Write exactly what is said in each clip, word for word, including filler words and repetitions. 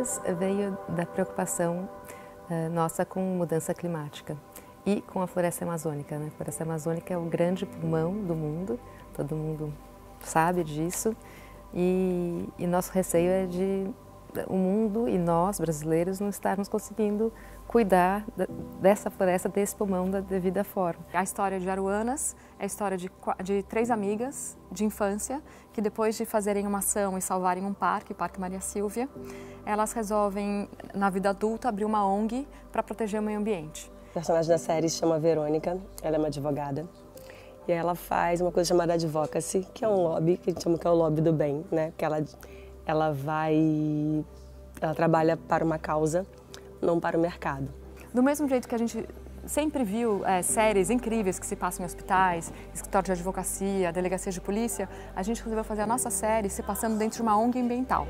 Aruanas veio da preocupação uh, nossa com mudança climática e com a floresta amazônica, né? A floresta amazônica é o grande pulmão do mundo, todo mundo sabe disso, e, e nosso receio é de o mundo e nós, brasileiros, não estarmos conseguindo cuidar dessa floresta, desse pulmão da devida forma. A história de Aruanas é a história de, de três amigas de infância que, depois de fazerem uma ação e salvarem um parque, o Parque Maria Sílvia, elas resolvem, na vida adulta, abrir uma O N G para proteger o meio ambiente. O personagem da série se chama Verônica, ela é uma advogada, e ela faz uma coisa chamada advocacy, que é um lobby, que a gente chama que é o lobby do bem, né? Porque ela, ela vai, ela trabalha para uma causa, não para o mercado. Do mesmo jeito que a gente sempre viu é, séries incríveis que se passam em hospitais, escritório de advocacia, delegacia de polícia, a gente resolveu fazer a nossa série se passando dentro de uma O N G ambiental.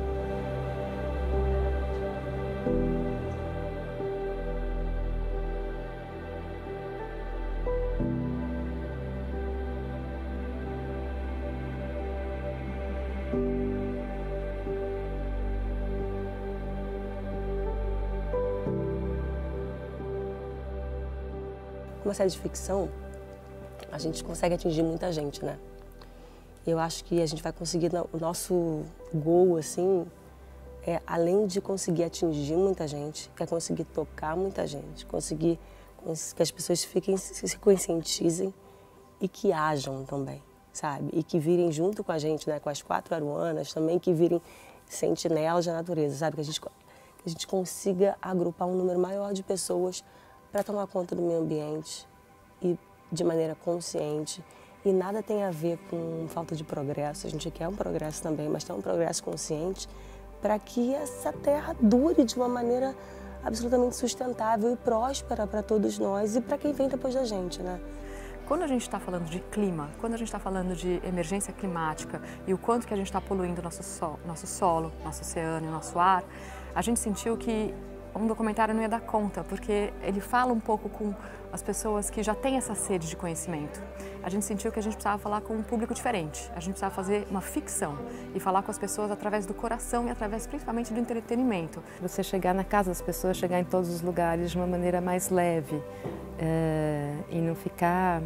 Uma série de ficção, a gente consegue atingir muita gente, né? Eu acho que a gente vai conseguir, o nosso gol, assim, é, além de conseguir atingir muita gente, é conseguir tocar muita gente, conseguir que as pessoas fiquem, se conscientizem e que ajam também, sabe? E que virem junto com a gente, né? Com as quatro aruanas, também que virem sentinelas da natureza, sabe? Que a gente, que a gente consiga agrupar um número maior de pessoas para tomar conta do meio ambiente e de maneira consciente. E nada tem a ver com falta de progresso, a gente quer um progresso também, mas tem um progresso consciente para que essa terra dure de uma maneira absolutamente sustentável e próspera para todos nós e para quem vem depois da gente, né? Quando a gente está falando de clima, quando a gente está falando de emergência climática e o quanto que a gente está poluindo nosso, sol, nosso solo, nosso oceano, nosso ar, a gente sentiu que um documentário não ia dar conta, porque ele fala um pouco com as pessoas que já têm essa sede de conhecimento. A gente sentiu que a gente precisava falar com um público diferente, a gente precisava fazer uma ficção e falar com as pessoas através do coração e através principalmente do entretenimento. Você chegar na casa das pessoas, chegar em todos os lugares de uma maneira mais leve é, e não ficar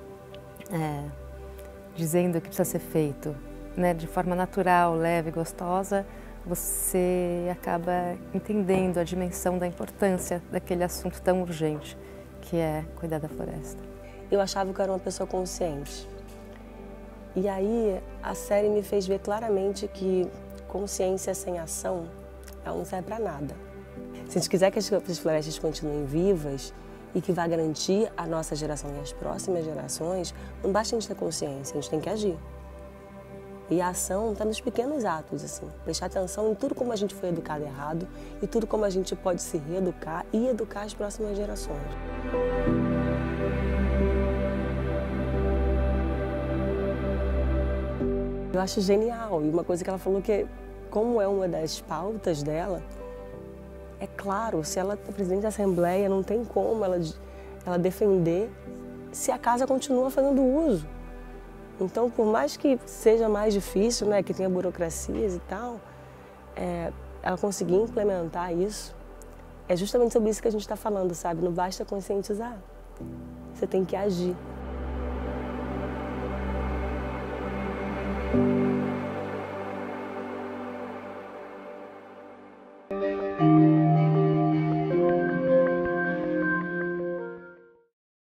é, dizendo o que precisa ser feito, né, de forma natural, leve, gostosa, você acaba entendendo a dimensão da importância daquele assunto tão urgente, que é cuidar da floresta. Eu achava que eu era uma pessoa consciente. E aí a série me fez ver claramente que consciência sem ação, ela não serve para nada. Se a gente quiser que as florestas continuem vivas e que vá garantir a nossa geração e as próximas gerações, não basta a gente ter consciência, a gente tem que agir. E a ação está nos pequenos atos, assim, prestar atenção em tudo como a gente foi educado errado e tudo como a gente pode se reeducar e educar as próximas gerações. Eu acho genial, e uma coisa que ela falou que, como é uma das pautas dela, é claro, se ela é presidente da Assembleia, não tem como ela, ela defender se a casa continua fazendo uso. Então, por mais que seja mais difícil, né, que tenha burocracias e tal, é, ela conseguir implementar isso, é justamente sobre isso que a gente está falando, sabe? Não basta conscientizar, você tem que agir. Música